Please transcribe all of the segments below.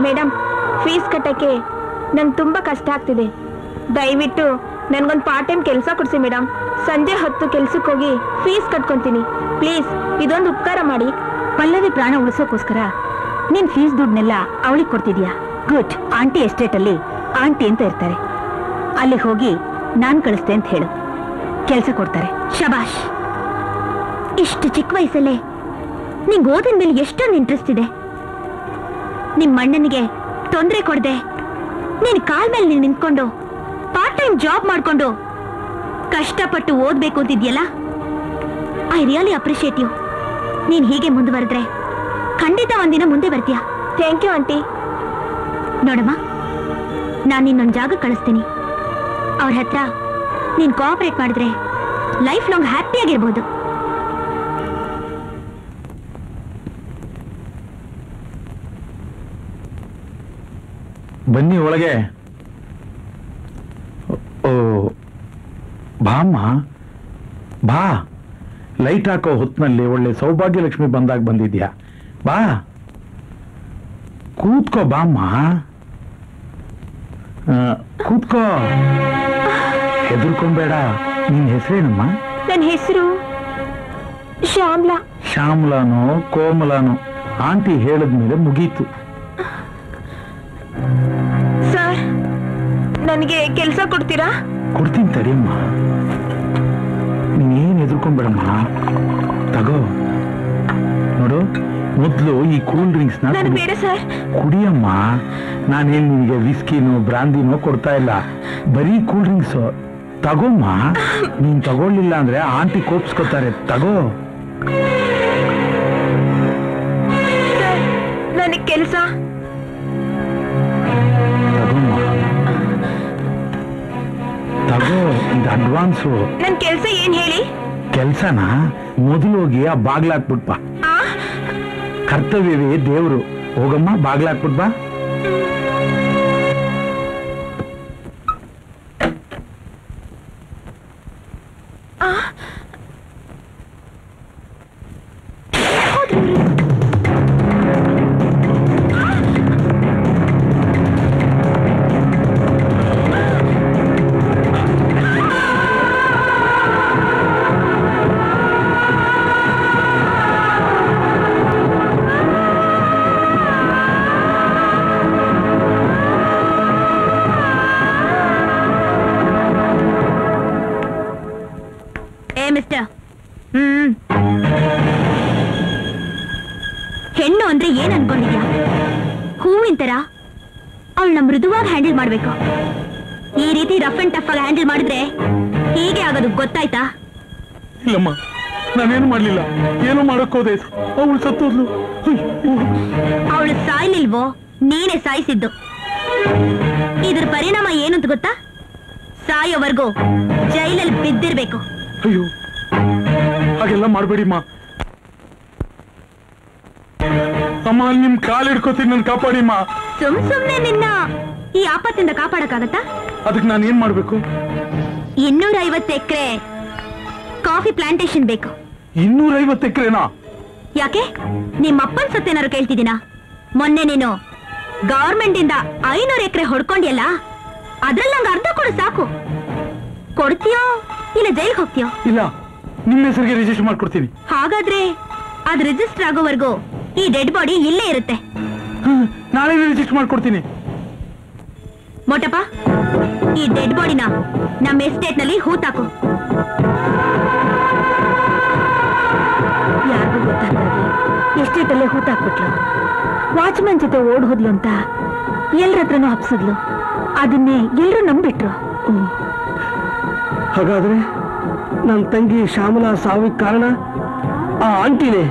Madam, fees ಕಟ್ಟಕ್ಕೆ ನಂಗೆ ತುಂಬಾ ಕಷ್ಟ ಆಗ್ತಿದೆ. ದಯವಿಟ್ಟು ನನ್ಗೊಂದು ಪಾರ್ಟ್ ಟೈಮ್ ಕೆಲಸ ಕೊಡಿಸಿ ಮೇಡಮ್. ಸಂಜೆ 10 ಕೆಲ್ಸಕ್ಕೆ ಹೋಗಿ ಫೀಸ್ ಕಟ್ಕೊಂತೀನಿ ಪ್ಲೀಸ್. ಇದೊಂದು ಉಪಕಾರ ಮಾಡಿ. ಪಲ್ಲವಿ ಪ್ರಾಣ ಉಳಿಸೋಕೋಸ್ಕರ ನೀನ್ ಫೀಸ್ ದುಡ್ಡನ್ನೆಲ್ಲ ಅವಳಿಗೆ ಕೊಡ್ತಿದ್ಯಾ? ಗುಡ್. ಆಂಟಿ ಎಸ್ಟೇಟ್ ಅಲ್ಲಿ ಆಂಟಿ ಅಂತ ಇರ್ತಾರೆ, ಅಲ್ಲಿಗೆ ಹೋಗಿ ನಾನ್ ಕಳಿಸ್ತೆ ಅಂತ ಹೇಳು, ಕೆಲಸ ಕೊಡ್ತಾರೆ. ಶಬಾಷ್. ಇಷ್ಟು ಚಿಕ್ಕ ವಯಸ್ಸಲ್ಲೇ ನಿಂಗೆ ಓದಿನ ಮೇಲೆ ಎಷ್ಟೊಂದು ಇಂಟ್ರೆಸ್ಟ್ ಇದೆ. ನಿಮ್ಮ ಅಣ್ಣನಿಗೆ ತೊಂದರೆ ಕೊಡದೆ ನೀನ್ ಕಾಲ್ ಮೇಲೆ ನೀನ್ ನಿಂತ್ಕೊಂಡು ಪಾರ್ಟ್ ಟೈಮ್ ಜಾಬ್ ಮಾಡ್ಕೊಂಡು ಕಷ್ಟಪಟ್ಟು ಓದ್ಬೇಕು ಅಂತಿದ್ಯಲ್ಲ, ಐ ರಿಯಲಿ ಅಪ್ರಿಶಿಯೇಟ್ ಯು. ನೀನ್ ಹೀಗೆ ಮುಂದುವರೆದ್ರೆ ಖಂಡಿತ ಒಂದಿನ ಮುಂದೆ ಬರ್ತೀಯಾ. Thank you aunty. ನೋಡಮ್ಮ, ನಾನು ನಿನ್ನೊಂದು ಜಾಗ ಕಳಿಸ್ತೀನಿ. ಅವ್ರ ಹತ್ರ ನೀನ್ ಕೋಆಪರೇಟ್ ಮಾಡಿದ್ರೆ ಲೈಫ್ ಲಾಂಗ್ ಹ್ಯಾಪಿಯಾಗಿರ್ಬೋದು. ಬನ್ನಿ ಒಳಗೆ. ಓ ಬಾಮ್ಮ, ಬಾ. ಲೈಟ್ ಹಾಕೋ ಹೊತ್ತಿನಲ್ಲಿ ಒಳ್ಳೆ ಸೌಭಾಗ್ಯಲಕ್ಷ್ಮಿ ಬಂದಾಗ ಬಂದಿದ್ಯಾ. ಬಾ ಕೂತ್ಕೋ. ಬಾಮ್ಮ ಕೂತ್ಕೋ, ಹೆದರ್ಕೊಂಬೇಡ. ನಿನ್ ಹೆಸರೇನಮ್ಮ? ನನ್ನ ಹೆಸರು ಶ್ಯಾಮ್ಲಾ. ಶ್ಯಾಮ್ಲಾನೋ ಕೋಮಲಾನೋ ಆಂಟಿ ಹೇಳಿದ್ಮೇಲೆ ಮುಗೀತು. ಸರ್, ನನಗೆ ಕೆಲಸ ಕೊಡ್ತೀರಾ? ಕೊಡ್ತೀನಿ ತಡಿಯಮ್ಮ, ನೀನೇನ್ ಹೆದರ್ಕೊಂಬೇಡಮ್ಮ. ತಗೋ ನೋಡು, ಮೊದ್ಲು ಈ ಕೂಲ್ ಡ್ರಿಂಕ್ಸ್ ನ ಬೇಡ ಸರ್. ಕುಡಿಯಮ್ಮ. ನಾನೇನ್ ನಿನಗೆ ವಿಸ್ಕಿನೋ ಬ್ರಾಂದಿನೋ ಕೊಡ್ತಾ ಇಲ್ಲ, ಬರೀ ಕೂಲ್ ಡ್ರಿಂಕ್ಸ್ ತಗೋಮ್ಮ. ನೀನ್ ತಗೊಳ್ಳಿಲ್ಲ ಅಂದ್ರೆ ಆಂಟಿ ಕೋಪಿಸ್ಕೊತಾರೆ. ತಗೋ. ನನಗೆ ಕೆಲಸ ತಗೋ. ಇದು ಅಡ್ವಾನ್ಸು. ನನ್ ಕೆಲ್ಸ ಏನ್ ಹೇಳಿ? ಕೆಲ್ಸನ ಮೊದಲು ಹೋಗಿ ಆ ಬಾಗ್ಲಾಕ್ಬಿಟ್ಬಾ. ಕರ್ತವ್ಯವೇ ದೇವ್ರು. ಹೋಗಮ್ಮ, ಬಾಗ್ಲಾಕ್ಬಿಟ್ಬಾ. ಹೆಣ್ಣು ಅಂದ್ರೆ ಏನ್ ಅನ್ಕೊಂಡಿದ್ಯಾ? ಹೂವಿನ ತರ ಅವಳನ್ನ ಮೃದುವಾಗಿ ಹ್ಯಾಂಡಲ್ ಮಾಡ್ಬೇಕು. ಈ ರೀತಿ ರಫ್ ಅಂಡ್ ಟಫ್ ಆಗಿ ಹ್ಯಾಂಡಲ್ ಮಾಡಿದ್ರೆ ಹೀಗೆ ಆಗೋದು, ಗೊತ್ತಾಯ್ತಾ? ಇಲ್ಲಮ್ಮ, ನಾನೇನು ಮಾಡ್ಲಿಲ್ಲ. ಏನೋ ಮಾಡಕ್ಕೋದೆ, ಅವಳು ಸತ್ತೋದ್ಲು. ಅವಳು ಸಾಯ್ಲಿಲ್ವೋ? ನೀನೇ ಸಾಯಿಸಿದ್ದು. ಇದ್ರ ಪರಿಣಾಮ ಏನು ಅಂತ ಗೊತ್ತಾ? ಸಾಯೋವರೆಗೂ ಜೈಲಲ್ಲಿ ಬಿದ್ದಿರ್ಬೇಕು. ಅಯ್ಯೋ, ಹಾಗೆಲ್ಲ ಮಾಡ್ಬೇಡಿಮ್ಮ. ಅಮ್ಮ, ನಿಮ್ ಕಾಲ್ ಹಿಡ್ಕೋತೀನಿ, ನನ್ ಕಾಪಾಡಿಮ್ಮ. ಸುಮ್ನೆ ನಿನ್ನ ಈ ಆಪತ್ತಿಂದ ಕಾಪಾಡಕ್ಕಾಗತ್ತಾ? ಅದಕ್ಕೆ ನಾನು ಏನ್ ಮಾಡ್ಬೇಕು? 250 ಎಕರೆ ಕಾಫಿ ಪ್ಲಾಂಟೇಶನ್ ಬೇಕು. 250 ಎಕರೆನಾ? ಯಾಕೆ, ನಿಮ್ಮಪ್ಪನ್ ಸತ್ತೇನಾರು ಕೇಳ್ತಿದ್ದೀನಾ? ಮೊನ್ನೆ ನೀನು ಗವರ್ಮೆಂಟ್ ಇಂದ 500 ಎಕರೆ ಹೊಡ್ಕೊಂಡಿಯಲ್ಲ, ಅದ್ರಲ್ಲಿ ನಂಗೆ ಅರ್ಧ ಕೊಡು ಸಾಕು. ಕೊಡ್ತೀಯೋ ಇಲ್ಲ ಜೈಲ್ಗೆ ಹೋಗ್ತೀಯೋ? ಇಲ್ಲ, ನಿಮ್ಮ ಹೆಸರಿಗೆ ರಿಜಿಸ್ಟರ್ ಮಾಡ್ಕೊಡ್ತೀನಿ. ಹಾಗಾದ್ರೆ ಅದ್ ರಿಜಿಸ್ಟರ್ ಆಗೋವರೆಗೂ ಈ ಡೆಡ್ ಬಾಡಿ ಇಲ್ಲೇ ಇರುತ್ತೆ. ನಾಳೆ ರಿಜಿಸ್ಟರ್ ಮಾಡ್ಕೊಡ್ತೀನಿ. ಮೋಟಪ್ಪ, ಈ ಡೆಡ್ ಬಾಡಿನ ನಮ್ಮ ಎಸ್ಟೇಟ್ ನಲ್ಲಿ ಹೂತಾಕು. ಯಾರಿಗೂ ಗೊತ್ತಾಗ್ದಾಗೆ ಎಸ್ಟೇಟ್ ಅಲ್ಲೇ ಹೂತಾಕ್ಬಿಟ್ಲು. ವಾಚ್ಮನ್ ಜೊತೆ ಓಡ್ ಹೋದ್ಲು ಅಂತ ಎಲ್ರ ಹತ್ರನೂ ಹಬ್ಸಿದ್ಲು. ಅದನ್ನೇ ಎಲ್ರು ನಂಬಿಟ್ರು. ಹಾಗಾದ್ರೆ ನನ್ನ ತಂಗಿ ಶ್ಯಾಮಲಾ ಸಾವಿಗೆ ಕಾರಣ ಆ ಆಂಟಿನೇ?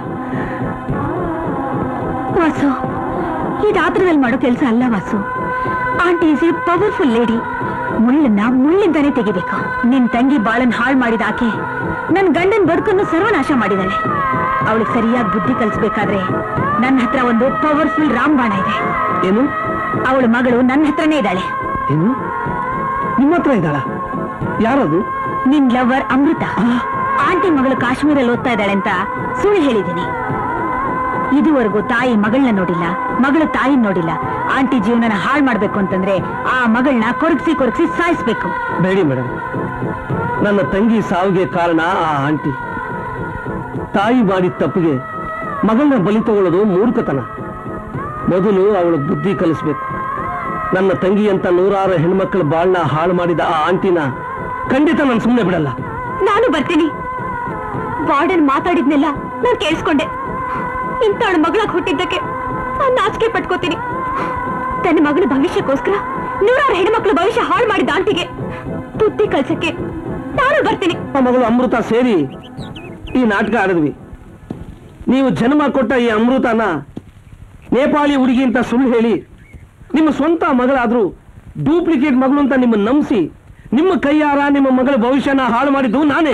ವಾಸು, ಇದಾತ್ರದಲ್ಲಿ ಮಾಡೋ ಕೆಲಸ ಅಲ್ಲ Vasu. Aunty is a powerful lady. ಮುಳ್ಳನ್ನ ಮುಳ್ಳಿಂದಾನೇ ತೆಗಿಬೇಕು. ನಿನ್ ತಂಗಿ ಬಾಳನ್ ಹಾಳು ಮಾಡಿದ ಆಕೆ ನನ್ ಗಂಡನ್ ಬದುಕನ್ನು ಸರ್ವನಾಶ ಮಾಡಿದಾಳೆ. ಅವಳಿಗೆ ಸರಿಯಾಗಿ ಬುದ್ಧಿ ಕಲಿಸ್ಬೇಕಾದ್ರೆ ನನ್ನ ಹತ್ರ ಒಂದು ಪವರ್ಫುಲ್ ರಾಮಬಾಣ ಇದೆ. ಏನು? ಅವಳ ಮಗಳು ನನ್ನ ಹತ್ರನೇ ಇದ್ದಾಳೆ. ಏನು, ನಿಮ್ಮ ಹತ್ರ ಇದ್ದಾಳ? ಯಾರದು? ನಿನ್ ಲವರ್ ಅಮೃತ. ಆಂಟಿ ಮಗಳು ಕಾಶ್ಮೀರಲ್ಲಿ ಓದ್ತಾ ಇದ್ದಾಳೆ ಅಂತ ಸುಳ್ಳು ಹೇಳಿದ್ದೀನಿ. ಇದುವರೆಗೂ ತಾಯಿ ಮಗಳನ್ನ ನೋಡಿಲ್ಲ, ಮಗಳು ತಾಯಿ ನೋಡಿಲ್ಲ. ಆಂಟಿ ಜೀವನನ ಹಾಳು ಮಾಡ್ಬೇಕು ಅಂತಂದ್ರೆ ಆ ಮಗಳನ್ನ ಕೊರಗಿಸಿ ಸಾಯಿಸ್ಬೇಕು. ಬೇಡಿ ಮೇಡಮ್, ನನ್ನ ತಂಗಿ ಸಾವಿಗೆ ಕಾರಣ ಆ ಆಂಟಿ. ತಾಯಿ ಮಾಡಿದ ತಪ್ಪಿಗೆ ಮಗಳನ್ನ ಬಲಿ ತಗೊಳ್ಳೋದು ಮೂರ್ಖತನ. ಮೊದಲು ಅವಳು ಬುದ್ಧಿ ಕಲಿಸ್ಬೇಕು. ನನ್ನ ತಂಗಿ ಅಂತ 100 ಹೆಣ್ಮಕ್ಳ ಬಾಳ್ನ ಹಾಳು ಮಾಡಿದ ಆ ಆಂಟಿನ ಖಂಡಿತ ನಾನು ಸುಮ್ಮನೆ ಬಿಡಲ್ಲ. ನಾನು ಬರ್ತೀನಿ. ವಾರ್ಡನ್ ಮಾತಾಡಿದ್ನೆಲ್ಲ ನಾನು ಕೇಳಿಸ್ಕೊಂಡೆ. ಇಂಥವಳ ಮಗಳಾಗಿ ಹುಟ್ಟಿದ್ದಕ್ಕೆ ನಾನು ನಾಚಿಕೆ ಪಟ್ಕೋತೀನಿ. ತನ್ನ ಮಗಳ ಭವಿಷ್ಯಕ್ಕೋಸ್ಕರ 100 ಹೆಣ್ಮಕ್ಳ ಭವಿಷ್ಯ ಹಾಳು ಮಾಡಿದ ಆಂಟಿಗೆ ಬುದ್ಧಿ ಕಲ್ಸಕ್ಕೆ ನಾನು ಬರ್ತೀನಿ. ಮಗಳು ಅಮೃತ ಸೇರಿ ಈ ನಾಟಕ ಆಡಿದ್ವಿ. ನೀವು ಜನ್ಮ ಕೊಟ್ಟ ಈ ಅಮೃತನ ನೇಪಾಳಿ ಹುಡುಗಿ ಅಂತ ಸುಳ್ಳು ಹೇಳಿ ನಿಮ್ಮ ಸ್ವಂತ ಮಗಳಾದ್ರೂ ಡೂಪ್ಲಿಕೇಟ್ ಮಗಳು ಅಂತ ನಿಮ್ಮ ನಂಬಿಸಿ ನಿಮ್ಮ ಕೈಯಾರ ನಿಮ್ಮ ಮಗಳ ಭವಿಷ್ಯನ ಹಾಳು ಮಾಡಿದ್ದು ನಾನೇ.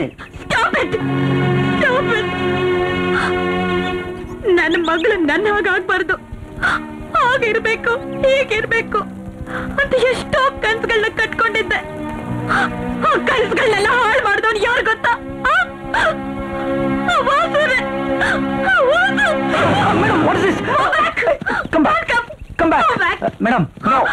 ನನ್ನ ಮಗಳು ನನ್ನ ಹಾಗಾಗ್ಬಾರ್ದು, ಹಾಗಿರ್ಬೇಕು ಹೀಗಿರ್ಬೇಕು ಅಂತ ಎಷ್ಟೋ ಕನ್ಸುಗಳನ್ನ ಕಟ್ಕೊಂಡಿದ್ದೆ. ಆ ಕನ್ಸುಗಳನ್ನೆಲ್ಲ ಹಾಳು ಮಾಡಿದವನು ಯಾರು ಗೊತ್ತಾ? ಮೇಡಮ್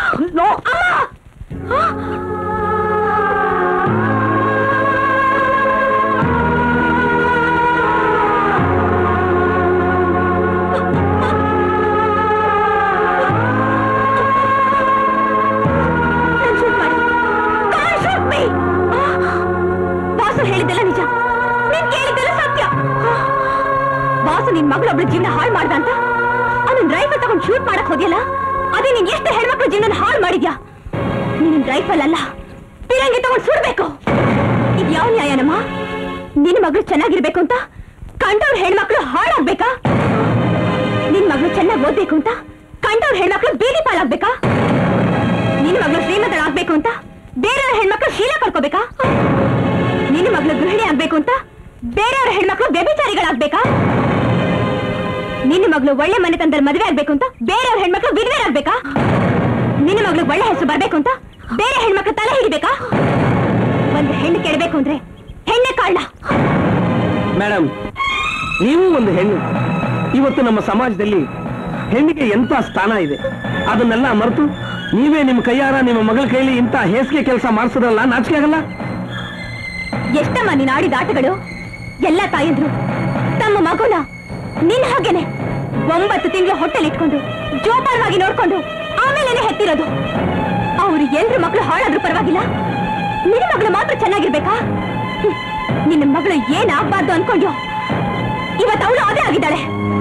ಬಾಸು ಹೇಳಿದ್ದೆಲ್ಲ ನಿಜ, ನೀನ್ ಕೇಳಿದ್ದೆಲ್ಲ ಸತ್ಯ. ಬಾಸು ನಿನ್ ಮಗಳೊಬ್ಳು ಜೀವನ ಹಾಳು ಮಾಡ್ದ ಅಂತ ಅವನು ರೈಫಲ್ ತಗೊಂಡು ಶೂಟ್ ಮಾಡಕ್ ಹೋದ್ಯಲ್ಲ, ಅದೇ ನೀನ್ ಎಷ್ಟು ಹೆಣ್ಮಕ್ಳು ಜೀವನ ಹಾಳು ಮಾಡಿದ್ಯಾ? ನೀನ್ ರೈಫಲ್ ಅಲ್ಲ ಪಿರಂಗಿ ತಗೊಂಡು ಸುಡ್ಬೇಕು. ಇದು ಯಾವ ನ್ಯಾಯನಮ್ಮ? ನಿನ್ ಮಗಳು ಚೆನ್ನಾಗಿರ್ಬೇಕು ಅಂತ ಕಂಡವ್ರ ಹೆಣ್ಮಕ್ಳು ಹಾಳಾಗ್ಬೇಕಾ? ನಿನ್ ಮಗಳು ಚೆನ್ನಾಗಿ ಓದ್ಬೇಕು ಅಂತ ಕಂಡವ್ರ ಹೆಣ್ಮಕ್ಳು ಬೀದಿ ಪಾಲಾಗ್ಬೇಕಾ? ನಿನ್ ಮಗಳು ಶ್ರೀಮಂತಳಾಗ್ಬೇಕು ಅಂತ ಬೇರೆಯವ್ರ ಹೆಣ್ಮಕ್ಳು ಶೀಲ ಕಳ್ಕೋಬೇಕಾ? ನಿನ್ನ ಮಗಳು ಗೃಹಿಣಿ ಆಗ್ಬೇಕು ಅಂತ ಬೇರೆಯವ್ರ ಹೆಣ್ಮಕ್ಳು ವ್ಯಭಿಚಾರಿಗಳಾಗ್ಬೇಕಾ? ನಿನ್ನ ಮಗಳು ಒಳ್ಳೆ ಮನೆತನದಲ್ಲಿ ಮದುವೆ ಆಗ್ಬೇಕು ಅಂತ ಬೇರೆಯವ್ರ ಹೆಣ್ಮಕ್ಳು ವಿಧವೆರಾಗ್ಬೇಕಾ? ನಿನ್ನ ಮಗಳು ಒಳ್ಳೆ ಹೆಸರು ಬರ್ಬೇಕು ಅಂತ ಬೇರೆ ಹೆಣ್ಮಕ್ಳು ತಲೆ ಹಿಡಿಬೇಕಾ? ಒಂದು ಹೆಣ್ಣು ಕೆಡಬೇಕು ಅಂದ್ರೆ ಹೆಣ್ಣೆ ಕಾರಣ. ಮೇಡಮ್, ನೀವು ಒಂದು ಹೆಣ್ಣು. ಇವತ್ತು ನಮ್ಮ ಸಮಾಜದಲ್ಲಿ ಹೆಣ್ಣಿಗೆ ಎಂತ ಸ್ಥಾನ ಇದೆ ಅದನ್ನೆಲ್ಲ ಮರೆತು ನೀವೇ ನಿಮ್ಮ ಕೈಯಾರ ನಿಮ್ಮ ಮಗಳ ಕೈಲಿ ಇಂಥ ಹೇಸಿಗೆ ಕೆಲಸ ಮಾಡಿಸೋದ್ರಲ್ಲ, ನಾಚಿಕೆ ಆಗಲ್ಲ? ಎಷ್ಟಮ್ಮ ನೀನ್ ಆಡಿದ ಆಟಗಳು? ಎಲ್ಲ ತಾಯಂದ್ರು ತಮ್ಮ ಮಗುನ ನಿನ್ ಹಾಗೇನೆ 9 ತಿಂಗಳು ಹೊಟ್ಟೆಲಿ ಇಟ್ಕೊಂಡು ಜೋಪಾನವಾಗಿ ನೋಡ್ಕೊಂಡು ಆಮೇಲೆ ಹೆತ್ತಿರೋದು. ಅವ್ರು ಎಲ್ರು ಮಕ್ಕಳು ಹಾಳಾದ್ರೂ ಪರವಾಗಿಲ್ಲ, ನಿನ್ನ ಮಗಳು ಮಾತ್ರ ಚೆನ್ನಾಗಿರ್ಬೇಕಾ? ನಿನ್ನ ಮಗಳು ಏನ್ ಆಗ್ಬಾರ್ದು ಅನ್ಕೊಂಡ್ಯೋ ಇವತ್ತು ಅವಳು ಅದೇ ಆಗಿದ್ದಾಳೆ.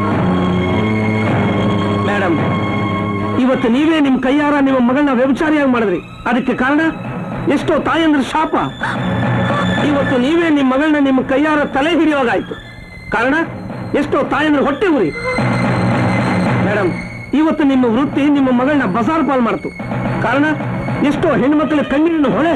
ಮೇಡಮ್, ಇವತ್ತು ನೀವೇ ನಿಮ್ ಕೈಯಾರ ನಿಮ್ಮ ಮಗಳನ್ನ ವ್ಯಭಿಚಾರಿಯಾಗಿ ಮಾಡಿದ್ರಿ. ಅದಕ್ಕೆ ಕಾರಣ ಎಷ್ಟೋ ತಾಯಂದ್ರ ಶಾಪ. ಇವತ್ತು ನೀವೇ ನಿಮ್ಮ ಮಗಳನ್ನ ನಿಮ್ಮ ಕೈಯಾರ ತಲೆ ಹಿಡಿಯುವಾಗಾಯ್ತು. ಕಾರಣ ಎಷ್ಟೋ ತಾಯಂದ್ರ ಹೊಟ್ಟೆ ಉರಿ. ಮೇಡಮ್, ಇವತ್ತು ನಿಮ್ಮ ವೃತ್ತಿ ನಿಮ್ಮ ಮಗಳನ್ನ ಬಸಾರ್ ಪಾಲ್ ಮಾಡ್ತು. ಕಾರಣ ಎಷ್ಟೋ ಹೆಣ್ಮಕ್ಳ ಕಣ್ಣೀರಿನ ಹೊಳೆ.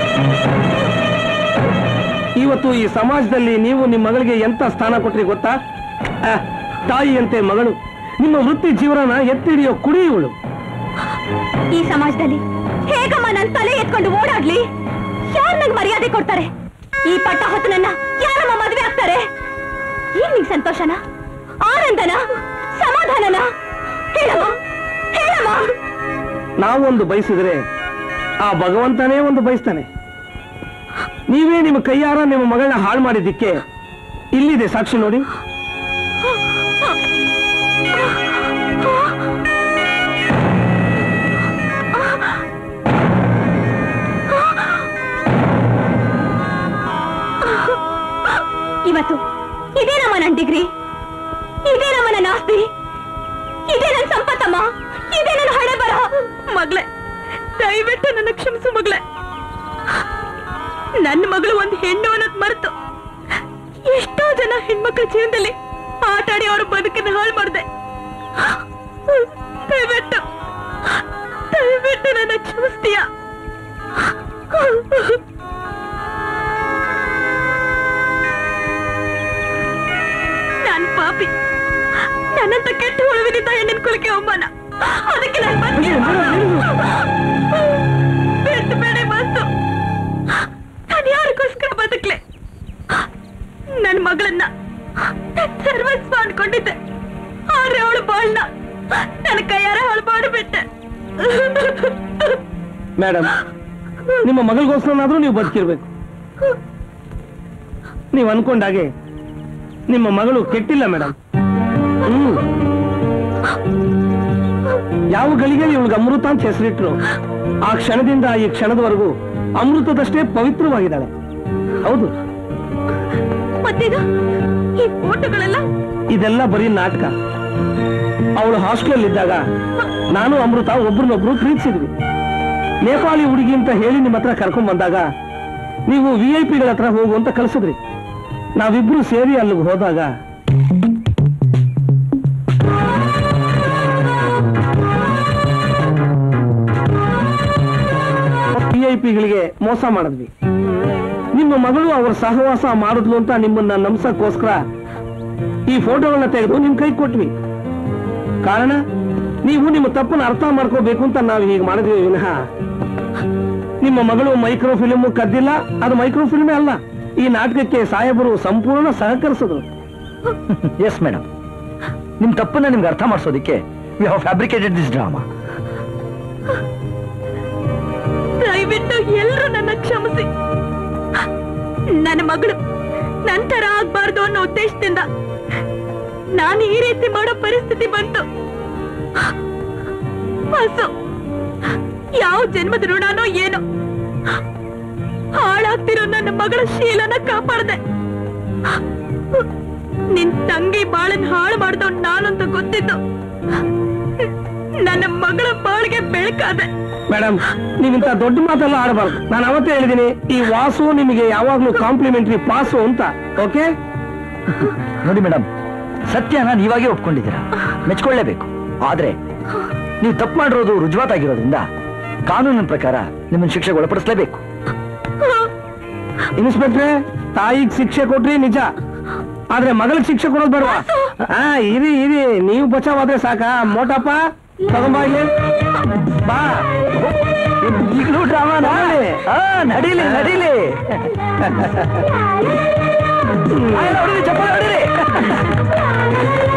ಇವತ್ತು ಈ ಸಮಾಜದಲ್ಲಿ ನೀವು ನಿಮ್ಮ ಮಗಳಿಗೆ ಎಂತ ಸ್ಥಾನ ಕೊಟ್ರಿ ಗೊತ್ತಾ? ತಾಯಿಯಂತೆ ಮಗಳು. ನಿಮ್ಮ ವೃತ್ತಿ ಜೀವನ ಎತ್ತಿಡಿಯೋ ಕುಡಿ ಇವಳು. ಈ ಸಮಾಜದಲ್ಲಿ ಹೇಗಮ್ಮ ನನ್ನ ತಲೆ ಎತ್ಕೊಂಡು ಓಡಾಡ್ಲಿ? ಯಾರು ನಂಗೆ ಮರ್ಯಾದೆ ಕೊಡ್ತಾರೆ? ಈ ಪಟ್ಟ ಹೊತ್ತು ನನ್ನ ಯಾರಮ್ಮ ಮದುವೆ ಆಗ್ತಾರೆ? ಏನ್ ನಿಂಗೆ ಸಂತೋಷನ, ಆನಂದನ, ಸಮಾಧಾನನ? ಹೇಳಮ್ಮ, ಹೇಳಮ್ಮ. ನಾವೊಂದು ಬಯಸಿದ್ರೆ ಆ ಭಗವಂತನೇ ಒಂದು ಬಯಸ್ತಾನೆ. ನೀವೇ ನಿಮ್ಮ ಕೈಯಾರ ನಿಮ್ಮ ಮಗಳನ್ನ ಹಾಳು ಮಾಡಿದ್ದಕ್ಕೆ ಇಲ್ಲಿದೆ ಸಾಕ್ಷಿ ನೋಡಿ. ಇವತ್ತು ಇದೇ ನಮ್ಮ ನನ್ನ ಡಿಗ್ರಿ, ಇದೇ ನಮ್ಮ ನನ್ನ ಆಸ್ತಿ, ಇದೇ ನನ್ನ ಸಂಪತ್ತಮ್ಮ, ಇದೇ ನನ್ನ ಹಣೆ ಬರ. ಮಗಳೇ, ದಯವಿಟ್ಟು ನನ್ನ ಕ್ಷಮಿಸು ಮಗಳೇ. ನನ್ನ ಮಗಳು ಒಂದು ಹೆಣ್ಣು ಅನ್ನೋದು ಮರೆತು ಎಷ್ಟೋ ಜನ ಹೆಣ್ಮಕ್ಳ ಜೀವನದಲ್ಲಿ ಆಟಾಡಿ ಅವರ ಬದುಕನ್ನು ಹಾಳು ಮಾಡಿದೆ. ದಯವಿಟ್ಟು ದಯವಿಟ್ಟು ನನ್ನ ಕ್ಷಮಿಸ್ತೀಯ? ನಾನು ಪಾಪಿ, ನನ್ನಂತ ಕೆಟ್ಟ ಹುಳುವಿನಿಂದ ಹೆಣ್ಣಿನ ಕುಲಕ್ಕೆ ಅವಮಾನ. ಅದಕ್ಕೆ ನಾನು ಬಿಟ್ಟು ಬೇಡ ಬಂತು. ನಾನು ಯಾರಿಗೋಸ್ಕರ ಬದುಕ್ಲೆ? ನನ್ನ ಮಗಳನ್ನ ಸರ್ವಸ್ವ ಅನ್ಕೊಂಡಿದ್ದೆ. ಆದ್ರೆ ಅವಳು ಬಾಳ್ನ ನನ್ನ ಕೈಯ ಮೇಡಮ್, ನಿಮ್ಮ ಮಗಳಿಗೋಸ್ಕರನಾದ್ರೂ ನೀವು ಬದುಕಿರ್ಬೇಕು. ನೀವು ಅನ್ಕೊಂಡಾಗೆ ನಿಮ್ಮ ಮಗಳು ಕೆಟ್ಟಿಲ್ಲ ಮೇಡಮ್. ಯಾವ ಗಳಿಗೆ ಇವಳಿಗೆ ಅಮೃತ ಅಂತ ಹೆಸರಿಟ್ರು, ಆ ಕ್ಷಣದಿಂದ ಈ ಕ್ಷಣದವರೆಗೂ ಅಮೃತದಷ್ಟೇ ಪವಿತ್ರವಾಗಿದ್ದಾಳೆ. ಹೌದು. ಈ ಫೋಟೋಗಳೆಲ್ಲ ಇದೆಲ್ಲ ಬರೀ ನಾಟಕ. ಅವಳು ಹಾಸ್ಟೆಲ್ ಇದ್ದಾಗ ನಾನು ಅಮೃತ ಒಬ್ರನ್ನೊಬ್ರು ಪ್ರೀತಿಸಿದ್ವಿ. ನೇಪಾಳಿ ಹುಡುಗಿ ಅಂತ ಹೇಳಿ ನಿಮ್ಮ ಹತ್ರ ಕರ್ಕೊಂಡ್ ಬಂದಾಗ ನೀವು VIP ಗಳ ಹತ್ರ ಹೋಗು ಅಂತ ಕಳಿಸಿದ್ರಿ. ನಾವಿಬ್ರು ಸೇರಿ ಅಲ್ಲಿಗೆ ಹೋದಾಗ VIP ಗಳಿಗೆ ಮೋಸ ಮಾಡಿದ್ವಿ. ನಿಮ್ಮ ಮಗಳು ಅವರ ಸಹವಾಸ ಮಾಡಿದ್ಲು ಅಂತ ನಿಮ್ಮನ್ನ ನಂಬಿಸಕ್ಕೋಸ್ಕರ ಈ ಫೋಟೋಗಳನ್ನ ತೆಗೆದು ನಿಮ್ ಕೈ ಕೊಟ್ವಿ. ಕಾರಣ ನೀವು ನಿಮ್ಮ ತಪ್ಪನ್ನು ಅರ್ಥ ಮಾಡ್ಕೋಬೇಕು ಅಂತ ನಾವು ಹೀಗೆ ಮಾಡಿದ್ವಿ ವಿನಃ ನಿಮ್ಮ ಮಗಳು ಮೈಕ್ರೋ ಫಿಲ್ಮ್ ಕದ್ದಿಲ್ಲ. ಅದು ಮೈಕ್ರೋ ಫಿಲ್ಮೇ ಅಲ್ಲ. ಈ ನಾಟಕಕ್ಕೆ ಸಾಹೇಬರು ಸಂಪೂರ್ಣ ಸಹಕರಿಸಿದ್ರು. ಎಸ್ ಮೇಡಮ್, ನಿಮ್ ತಪ್ಪನ್ನ ನಿಮ್ಗೆ ಅರ್ಥ ಮಾಡಿಸೋದಿಕ್ಕೆ we have fabricated this drama. ದಯವಿಟ್ಟು ಎಲ್ಲರೂ ನನ್ನ ಕ್ಷಮಿಸಿ. ನನ್ನ ಮಗಳು ನಂತರ ಆಗ್ಬಾರ್ದು ಅನ್ನೋ ಉದ್ದೇಶದಿಂದ ನಾನು ಈ ರೀತಿ ಮಾಡೋ ಪರಿಸ್ಥಿತಿ ಬಂತು. ವಾಸು, ಯಾವ ಜನ್ಮದ ಋಣನೋ ಏನೋ ಹಾಳಾಗ್ತಿರೋ ನನ್ನ ಮಗಳ ಶೀಲನ ಕಾಪಾಡ್ದೆ. ನಿನ್ ತಂಗಿ ಬಾಳನ್ ಹಾಳು ಮಾಡ್ದೋ ನಾನಂತ ಗೊತ್ತಿದ್ದು ನನ್ನ ಮಗಳ ಬಾಳಿಗೆ ಬೆಳಕಾದೆ. ಮೇಡಮ್, ನೀವಿಂತ ದೊಡ್ಡ ಮಾತೆಲ್ಲ ಆಡಬಾರ್ದು. ನಾನು ಅವತ್ತೇ ಹೇಳಿದ್ದೀನಿ, ಈ ವಾಸು ನಿಮಗೆ ಯಾವಾಗ್ಲೂ ಕಾಂಪ್ಲಿಮೆಂಟರಿ ಪಾಸು ಅಂತ. ಓಕೆ ನೋಡಿ ಮೇಡಮ್, ಸತ್ಯನ ನೀವಾಗೇ ಒಪ್ಕೊಂಡಿದ್ದೀರಾ, ಮೆಚ್ಕೊಳ್ಳೇಬೇಕು. ಆದ್ರೆ ನೀವು ತಪ್ಪು ಮಾಡಿರೋದು ರುಜುವಾತಾಗಿರೋದ್ರಿಂದ ಕಾನೂನಿನ ಪ್ರಕಾರ ನಿಮ್ಮನ್ನು ಶಿಕ್ಷೆಗೆ ಒಳಪಡಿಸಲೇಬೇಕು. ಇನ್ಸ್ಪೆಕ್ಟ್ರೆ, ತಾಯಿಗೆ ಶಿಕ್ಷೆ ಕೊಟ್ರಿ ನಿಜ, ಆದ್ರೆ ಮಗಳಿಗೆ ಶಿಕ್ಷೆ ಕೊಡೋದು ಬೇಡವಾ? ಇರಿ ಇರಿ, ನೀವು ಬಚಾವಾದ್ರೆ ಸಾಕ. ಮೋಟಪ್ಪ ತಗೊಂಬಾಗ್ಲಿ, ಬಾ. ಈಗಲೂ ಡ್ರಾಮಾ ನಡೀಲಿ ನಡೀಲಿ. ಚಪ್ಪಾಳೆ ಹೊಡೀರಿ.